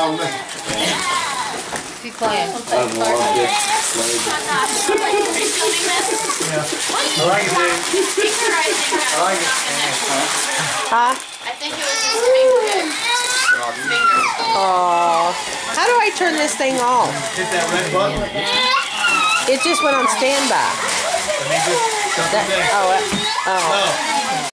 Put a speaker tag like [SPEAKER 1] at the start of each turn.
[SPEAKER 1] Be quiet.
[SPEAKER 2] I like it, Dave. I like it.
[SPEAKER 3] Huh?
[SPEAKER 1] I think it was his finger.
[SPEAKER 3] Oh, how do I turn this thing off?
[SPEAKER 2] Hit that red button.
[SPEAKER 3] It just went on standby.
[SPEAKER 2] I mean, just
[SPEAKER 3] Oh.